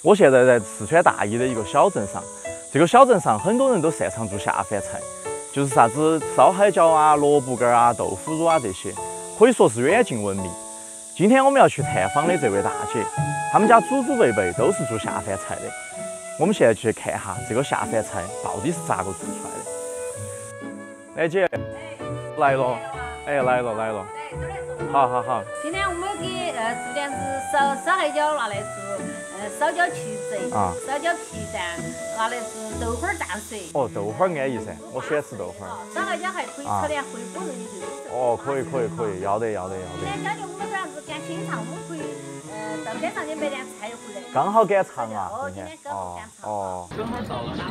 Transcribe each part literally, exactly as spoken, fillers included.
我现在在四川大邑的一个小镇上，这个小镇上很多人都擅长做下饭菜，就是啥子烧海椒啊、萝卜干啊、豆腐乳啊这些，可以说是远近闻名。今天我们要去探访的这位大姐，他们家祖祖辈辈都是做下饭菜的。我们现在去看一下这个下饭菜到底是咋个做出来的。哎姐，来了，哎来了来了，好好好。 今天我们给呃做的是烧烧海椒，拿来做呃烧椒曲子啊，烧椒皮蛋，拿来做豆花蘸水。 哦，豆花安逸噻，我喜欢吃豆花。 烧海椒还可以炒点回锅肉也就有。 哦，可以可以可以，要得要得要得。 今天教你我们这样子赶清场，我们可以呃到街上去买点菜回来。 刚好赶场啊， 哦，今天刚好赶场。 哦。 正好到了。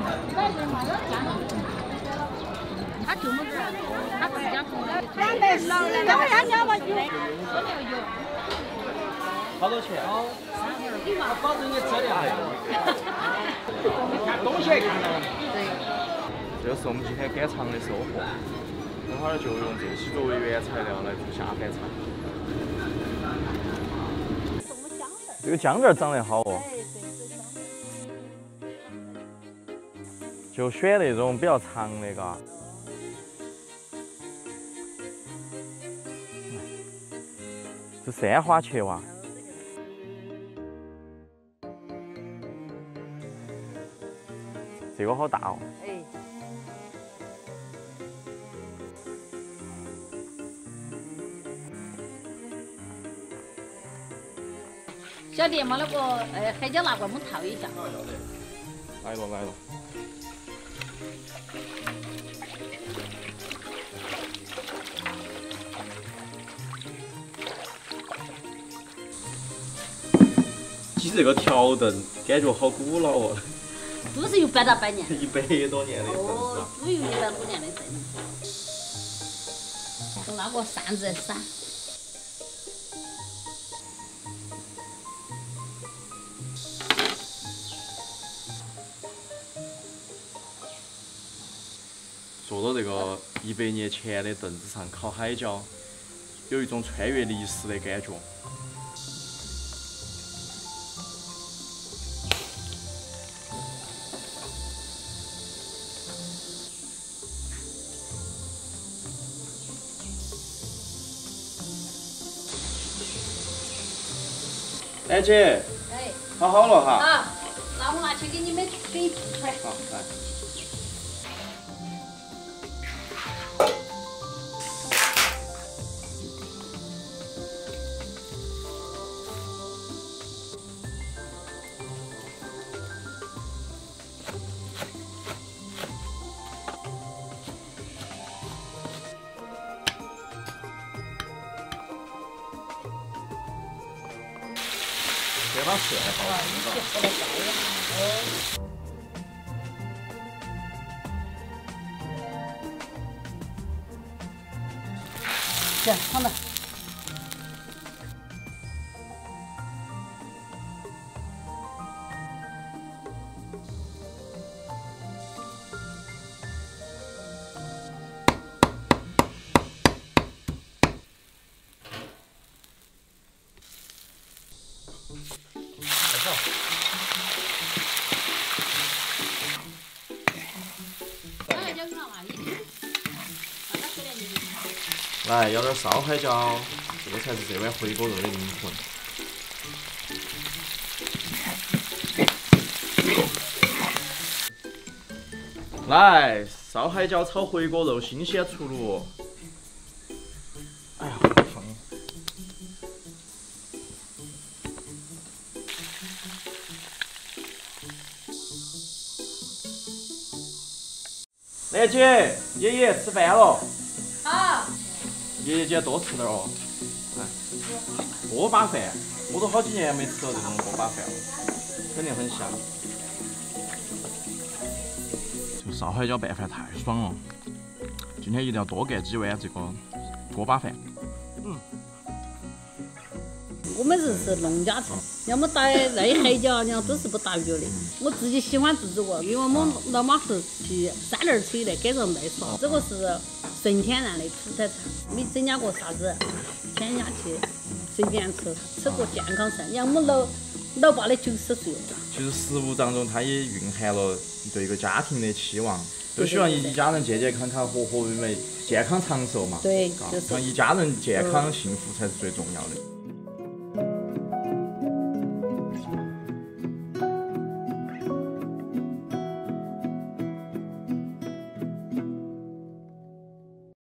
他就么子，他自家做的。 两百四，两百两两吧就。 好多钱？哦，我保证你质量。你看东西也看到了。 对。 这是我们今天赶场的收获，等会儿就用这些作为原材料来做下饭菜。这个姜仁长得好哦。就选那种比较长的，嘎。这三花切哇，这个好大哦。 哎。小弟嘛，那个呃海椒拿过来，我们套一下。 来了来了。其实这个条凳感觉好古老哦。 都是有百大百年。 一百多年的凳子。 哦，都有一百多年的凳子。用那个扇子扇。 坐到这个一百年前的凳子上烤海椒，有一种穿越历史的感觉。哎姐， 哎， 烤好了哈。 好，那我拿去给你们给几块。 好，来。先把蒜放进去。 行，好了。 来，要点烧海椒，这个才是这碗回锅肉的灵魂。来，烧海椒炒回锅肉，新鲜出炉。哎呀，好香！来姐，爷爷吃饭了。 好。 爷爷姐多吃点哦。来，锅巴饭，我都好几年没吃到这种锅巴饭了，肯定很香。这个烧海椒拌饭太爽了，今天一定要多干几碗这个锅巴饭。嗯。 我们这是农家菜，要么打那海椒，你看都是不打药的。我自己喜欢自己过，因为我们老妈是去三轮车来赶着卖耍，这个是纯天然的土特产，没增加过啥子添加剂，随便吃，吃过健康噻。你看我们老老爸的九十岁了。 其实食物当中，它也蕴含了对一个家庭的期望，都希望一家人健健康康、和和美美、健康长寿嘛。 对， 嘎就是让一家人健康幸福才是最重要的。